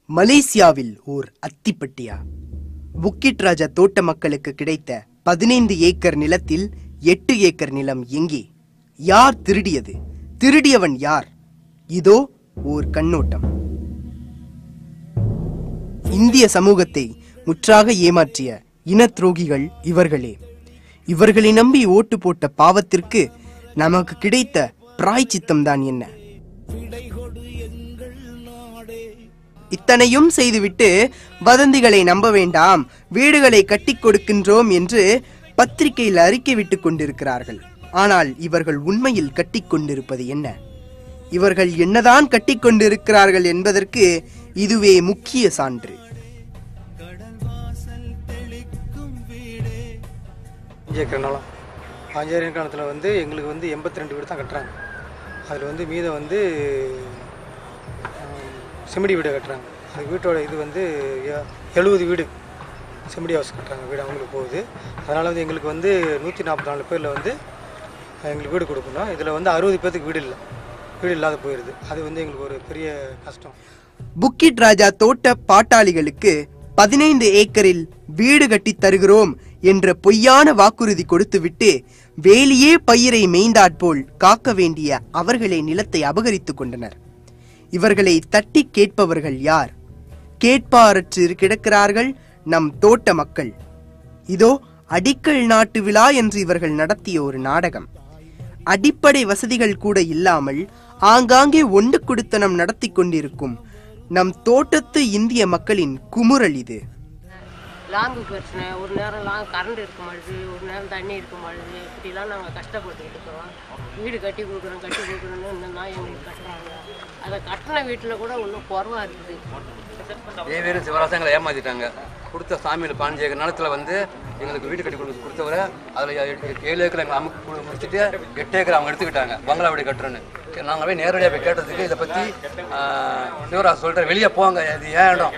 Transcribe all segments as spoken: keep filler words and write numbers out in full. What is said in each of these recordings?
மலேசியாவில் ஓர் அத்திப்பட்டியா. புக்கிட் ராஜா தோட்ட மக்களுக்கு கிடைத்த பதினைந்து ஏக்கர் நிலத்தில் எட்டு ஏக்கர் நிலம் எங்கே? யார் திருடியது? திருடியவன் யார்? இதோ ஓர் கண்ணோட்டம். இந்திய சமூகத்தை முற்றாக ஏமாற்றிய இன துரோகிகள் இவர்களே. இவர்களை நம்பி ஓட்டு போட்ட பாவத்திற்கு நமக்கு கிடைத்த பிராய்ச்சித்தம் தான் என்ன? இத்தனையும் செய்துவிட்டு வதந்திகளை நம்ப வேண்டாம், வீடுகளை கட்டி கொடுக்கின்றோம் என்று பத்திரிகையில் அறிக்கை விட்டுக் கொண்டிருக்கிறார்கள். ஆனால் இவர்கள் உண்மையில் கட்டி கொண்டிருப்பது என்ன? இவர்கள் என்னதான் கட்டி கொண்டிருக்கிறார்கள் என்பதற்கு இதுவே முக்கிய சான்று. பாஞ்சாயிரம் காலத்தில் வந்து எங்களுக்கு வந்து எண்பத்தி ரெண்டு வீடு தான் கட்டுறாங்க. அதில் வந்து மீதம் வந்து செமிடி வீடு கட்டுறாங்க. அந்த வீட்டோட இது வந்து எழுபது வீடு செமிடி ஹவுஸ் கட்டுறாங்க. வீடு அவங்களுக்கு போகுது. அதனால் வந்து எங்களுக்கு வந்து நூற்றி நாற்பத்தி நாலு பேரில் வந்து எங்களுக்கு வீடு கொடுக்கணும். இதில் வந்து அறுபது பேருக்கு வீடு இல்லை, வீடு இல்லாத போயிடுது. அது வந்து எங்களுக்கு ஒரு பெரிய கஷ்டம். புக்கிட் ராஜா தோட்ட பாட்டாளிகளுக்கு பதினைந்து ஏக்கரில் வீடு கட்டி தருகிறோம் என்ற பொய்யான வாக்குறுதி கொடுத்துவிட்டு வேலியே பயிரை மேய்ந்தாற்போல் காக்க வேண்டிய அவர்களை நிலத்தை அபகரித்துக் கொண்டனர். இவர்களை தட்டி கேட்பவர்கள் யார்? கேட்பாரற்று கிடக்கிறார்கள் நம் தோட்ட மக்கள். இதோ அடிக்கல் நாட்டு விழா என்று இவர்கள் நடத்திய ஒரு நாடகம். அடிப்படை வசதிகள் கூட இல்லாமல் ஆங்காங்கே ஒன்று குடித்தனம் நடத்தி கொண்டிருக்கும் நம் தோட்டத்து இந்திய மக்களின் குமுறல் இது. லாங்கு பிரச்சனை, ஒரு நேரம் லாங் கரண்ட் இருக்க மாட்டேது, ஒரு நேரம் தண்ணி இருக்க மாட்டேது. இப்படிலாம் நாங்கள் கஷ்டப்பட்டுக்கிட்டு இருக்கிறோம். வீடு கட்டி கொடுக்குறோம் கட்டி கொடுக்குறோன்னு இன்னும் தான் எங்களுக்கு கட்டுறாங்க. அதை கட்டின வீட்டில் கூட இன்னும் குறவாக இருக்குது. தேவேரும் சிவராசங்களை ஏமாற்றிட்டாங்க. கொடுத்த சாமியில் பாஞ்சு ஏக்கர் நிலத்தில் வந்து எங்களுக்கு வீடு கட்டி கொடுத்து கொடுத்தவரை அதில் ஏழு ஏக்கர் எங்களை அமுக்கு முடிச்சுட்டு எட்டு ஏக்கர் அவங்க எடுத்துக்கிட்டாங்க பங்களா வீடு கட்டுறோன்னு. நாங்கள் போய் நேரடியாக போய் கேட்டதுக்கு இதை பற்றி சிவராஜ் சொல்லிட்டு வெளியே போங்க, இது ஏன் இடம்,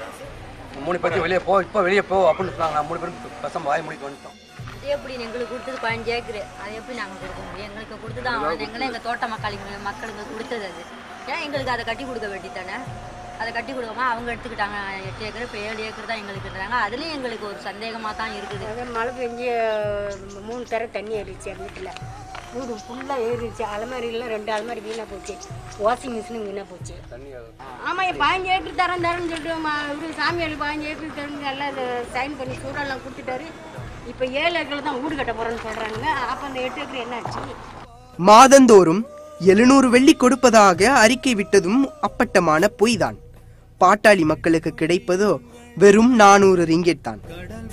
மூணு பேருக்கு வெளியே போ, இப்போ வெளியே போ அப்படின்னு சொன்னாங்க. நான் மூணு பேருக்கு பசங்க வாய் முடிக்க வந்துட்டோம். எப்படி எங்களுக்கு கொடுத்தது பதினஞ்சு ஏக்கரு, அதை எப்படி நாங்கள் கொடுக்க முடியும்? எங்களுக்கு கொடுத்து தான் எங்களே எங்கள் தோட்ட மக்களுக்கு மக்களுக்கு கொடுத்தது. அது ஏன் எங்களுக்கு அதை கட்டி கொடுக்க வேண்டித்தானே? அதை கட்டி கொடுக்காம அவங்க எடுத்துக்கிட்டாங்க எட்டு ஏக்கர், இப்போ ஏழு ஏக்கர் தான் எங்களுக்கு இருக்கிறாங்க. அதுலேயும் எங்களுக்கு ஒரு சந்தேகமாக தான் இருக்குது. மழை பெஞ்சு மூணு தர தண்ணி ஏறிடுச்சு வீட்டில், வீடு ஃபுல்லாக ஏறிடுச்சு. அலமாரிலாம் ரெண்டு அலமாரி வீணாக போச்சு, வாஷிங் மிஷினும் வீணாக போச்சு. ஆமாம், என் பதினஞ்சு ஏக்கர் தரம் தரேன்னு சொல்லிட்டு இவரு சாமியார் பதினஞ்சு ஏக்கர் தரேன்னு எல்லாம் சைன் பண்ணி சூடெல்லாம் கொடுத்துட்டாரு. இப்போ ஏழு ஏக்கரில் தான் வீடு கட்ட போகிறேன்னு சொல்கிறாங்க. அப்போ அந்த எட்டு ஏக்கர் என்னாச்சு? மாதந்தோறும் எழுநூறு வெள்ளி கொடுப்பதாக அறிக்கை விட்டதும் அப்பட்டமான பொய்தான். பாட்டாளி மக்களுக்கு கிடைப்பதோ வெறும் நானூறு ரிங்கெட் தான்.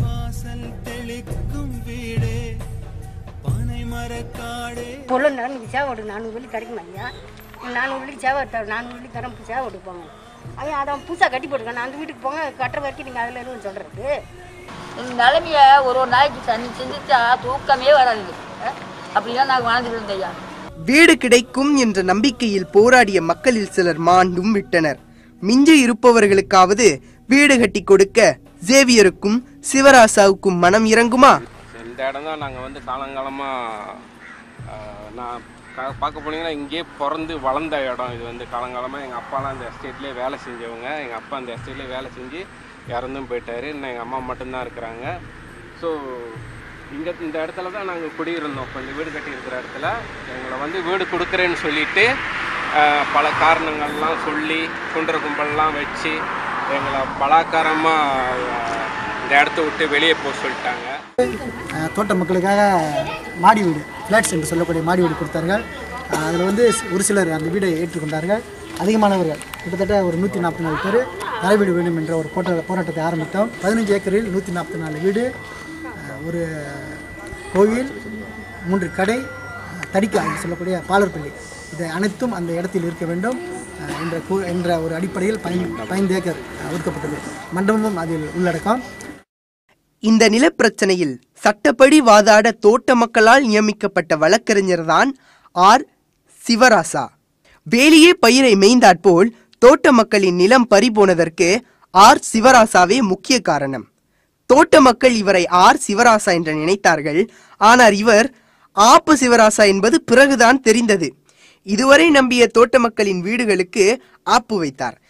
பொருள் நடந்து சேவோடு நானூறு வெள்ளி கிடைக்குமா ஐயா? நானூறு வெள்ளிக்கு சேவை நானூறு வெள்ளி தரம் சேவோடு போங்க. ஐயா அதான் புதுசாக கட்டி போட்டுருக்கேன். அந்த வீட்டுக்கு போங்க, கட்டுற வரைக்கும் நீங்கள் அதில் எதுவும் சொல்கிறது. இந்த நிலைமையை ஒரு ஒரு நாளைக்கு தண்ணி செஞ்சுட்டா தூக்கமே வராது. அப்படிலாம் நாங்கள் வாழ்ந்துட்டு இருந்தோம் ஐயா. வீடு கிடைக்கும் என்ற நம்பிக்கையில் போராடிய மக்களில் சிலர் மாண்டும் விட்டனர். மிஞ்சி இருப்பவர்களுக்காவது வீடு கட்டி கொடுக்க சேவியருக்கும் சிவராசாவுக்கும் மனம் இறங்குமா? இந்த இடம் தான் நாங்கள் வந்து காலங்காலமாக நான் பார்க்க போனீங்கன்னா இங்கேயே பிறந்து வளர்ந்த இடம். இது வந்து காலங்காலமாக எங்கள் அப்பாலாம் அந்த எஸ்டேட்லேயே வேலை செஞ்சவங்க. எங்கள் அப்பா அந்த எஸ்டேட்லேயே வேலை செஞ்சு இறந்தும் போயிட்டார். இன்னும் எங்கள் அம்மா மட்டும்தான் இருக்கிறாங்க. ஸோ இங்கே இந்த இடத்துல தான் நாங்கள் குடியிருந்தோம். இப்போ இந்த வீடு கட்டி இருக்கிற இடத்துல எங்களை வந்து வீடு கொடுக்குறேன்னு சொல்லிட்டு பல காரணங்கள்லாம் சொல்லி குன்ற கும்பல்லாம் வச்சு எங்களை பலாக்காரமாக இந்த இடத்த விட்டு வெளியே போக சொல்லிட்டாங்க. தோட்ட மக்களுக்காக மாடி வீடு, ஃப்ளாட்ஸ் என்று சொல்லக்கூடிய மாடி வீடு கொடுத்தார்கள். அதில் வந்து ஒரு சிலர் அந்த வீடை ஏற்றுக்கொண்டார்கள். அதிகமானவர்கள் கிட்டத்தட்ட ஒரு நூற்றி நாற்பத்தி நாலு பேர் தரை வீடு வேண்டும் என்ற ஒரு போட்ட போராட்டத்தை ஆரம்பித்தோம். பதினஞ்சு ஏக்கரில் நூற்றி நாற்பத்தி நாலு வீடு, ஒரு கோவில், மூன்று கடை, தடிக்கா என்று சொல்லக்கூடிய பாலர்பள்ளி, இதை அனைத்தும் அந்த இடத்தில் இருக்க வேண்டும் என்ற என்ற ஒரு அடிப்படையில் பதினைந்து ஏக்கர் ஒதுக்கப்பட்டது. மண்டபமும் அதில் உள்ளடக்கம். இந்த நிலப்பிரச்சனையில் சட்டப்படி வாதாட தோட்ட மக்களால் நியமிக்கப்பட்ட வழக்கறிஞர் தான் ஆர் சிவராசா. வேலியே பயிரை மேய்ந்தாற்போல் தோட்ட மக்களின் நிலம் பறிபோனதற்கு ஆர் சிவராசாவே முக்கிய காரணம். தோட்ட மக்கள் இவரை ஆர் சிவராசா என்று நினைத்தார்கள். ஆனால் இவர் ஆப்பு சிவராசா என்பது பிறகுதான் தெரிந்தது. இதுவரை நம்பிய தோட்ட மக்களின் வீடுகளுக்கு ஆப்பு வைத்தார்.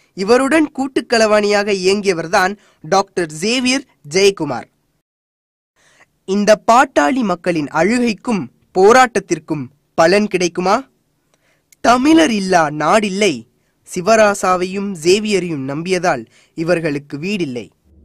இவருடன் கூட்டுக்களவாணியாக இயங்கியவர்தான் டாக்டர் ஜேவியர் ஜெயக்குமார். இந்த பாட்டாளி மக்களின் அழுகைக்கும் போராட்டத்திற்கும் பலன் கிடைக்குமா? தமிழர் இல்லா நாடில்லை, சிவராசாவையும் ஜேவியரையும் நம்பியதால் இவர்களுக்கு வீடில்லை.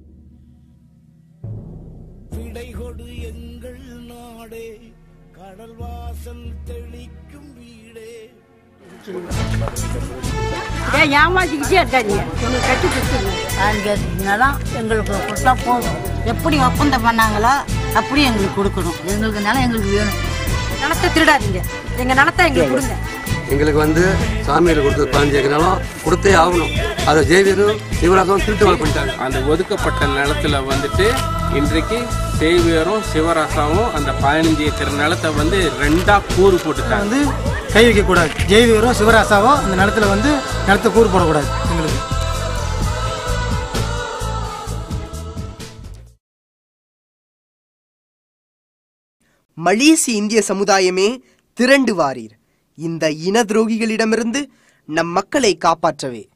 ஏமாத்திக்கிட்டே இருக்காதீங்க, உங்களுக்கு கட்டி கொடுத்துருங்க. எங்களுக்கு கொடுத்தா போதும். எப்படி ஒப்பந்தம் பண்ணாங்களோ அப்படி எங்களுக்கு கொடுக்கணும். எங்களுக்கு நிலம் எங்களுக்கு வேணும். நிலத்தை திருடாதீங்க, எங்கள் நிலத்தை எங்களுக்கு கொடுங்க. எங்களுக்கு வந்து சாமியில் கொடுத்து பதினஞ்சு ஏக்கர் நிலம் கொடுத்தே ஆகணும். அதை ஜேவியரும் சிவராசாவும் திருட்டு வேலை பண்ணிட்டாங்க. அந்த ஒதுக்கப்பட்ட நிலத்துல வந்துட்டு இன்றைக்கு சேவியரும் சிவராசாவும் அந்த பதினஞ்சு ஏக்கர் நிலத்தை வந்து ரெண்டா கூறு போட்டுட்டாங்க. வந்து கை வைக்கக்கூடாது. ஜெய்வீரும் சிவராசாவும் அந்த நிலத்துல வந்து நிலத்தை கூறு போடக்கூடாது. எங்களுக்கு மலேசிய இந்திய சமுதாயமே திரண்டு வாரீர், இந்த இன துரோகிகளிடமிருந்து நம் மக்களை காப்பாற்றவே.